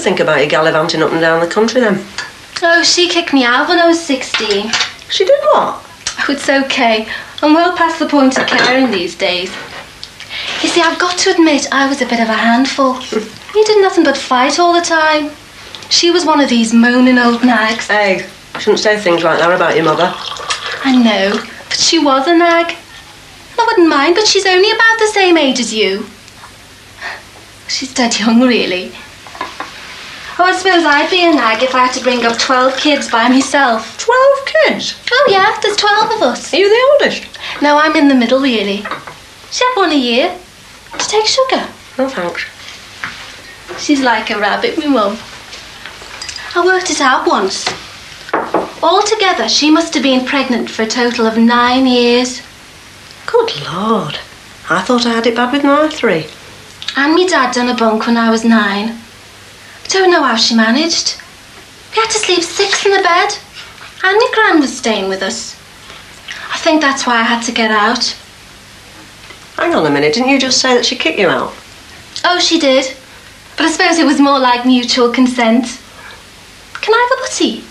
think about you gallivanting up and down the country then? Oh, she kicked me out when I was 16. She did what? Oh, it's okay. I'm well past the point of caring these days. You see, I've got to admit I was a bit of a handful. You did nothing but fight all the time. She was one of these moaning old nags. Hey, shouldn't say things like that about your mother. I know, but she was a nag. I wouldn't mind, but she's only about the same age as you. She's dead young, really. Oh, I suppose I'd be a nag if I had to bring up 12 kids by myself. 12 kids? Oh, yeah, there's 12 of us. Are you the oldest? No, I'm in the middle, really. She had one a year. To take sugar. No, thanks. She's like a rabbit, my mum. I worked it out once. Altogether, she must have been pregnant for a total of 9 years. Good Lord. I thought I had it bad with my 3. And me dad done a bunk when I was 9. I don't know how she managed. We had to sleep 6 in the bed. And my gran was staying with us. I think that's why I had to get out. Hang on a minute, didn't you just say that she kicked you out? Oh, she did. But I suppose it was more like mutual consent. Can I have a butty?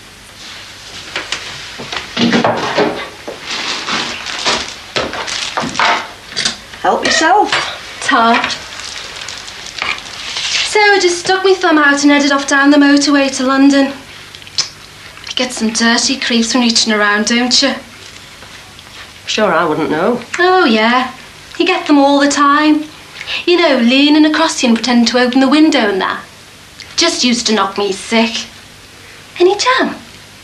Help yourself. Tart. So I just stuck my thumb out and headed off down the motorway to London. You get some dirty creeps from reaching around, don't you? Sure, I wouldn't know. Oh, yeah. You get them all the time. You know, leaning across you and pretending to open the window and that. Just used to knock me sick. Any jam?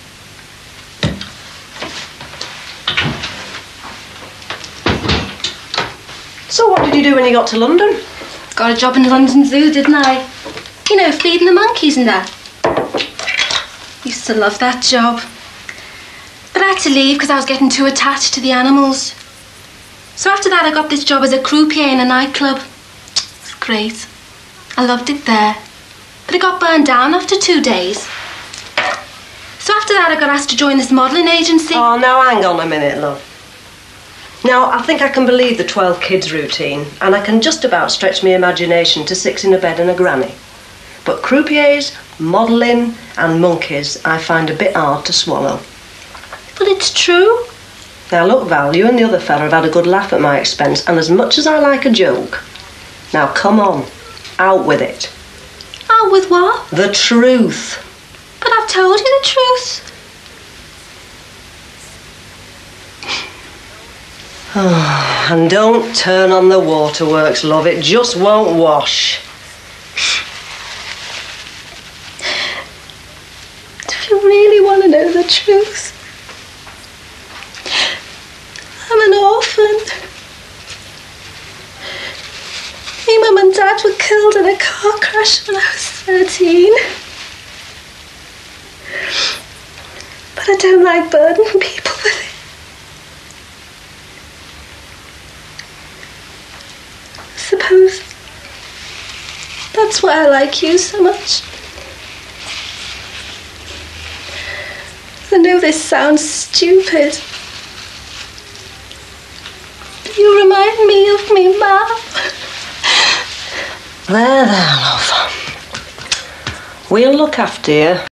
So what did you do when you got to London? Got a job in the London Zoo, didn't I? You know, feeding the monkeys and that. Used to love that job. But I had to leave because I was getting too attached to the animals. So after that I got this job as a croupier in a nightclub. It was great. I loved it there. But it got burned down after 2 days. So after that I got asked to join this modelling agency. Oh, now hang on a minute, love. Now, I think I can believe the 12 kids routine, and I can just about stretch my imagination to 6 in a bed and a granny. But croupiers, modelling and monkeys I find a bit hard to swallow. But it's true. Now look, Val, you and the other fella have had a good laugh at my expense, and as much as I like a joke, now come on, out with it. Out with what? The truth. But I've told you the truth. And don't turn on the waterworks, love, it just won't wash. Do you really want to know the truth? I'm an orphan. My mum and dad were killed in a car crash when I was 13. But I don't like burdening people with it. I suppose that's why I like you so much. I know this sounds stupid. But you remind me of me mum. There, love. We'll look after you.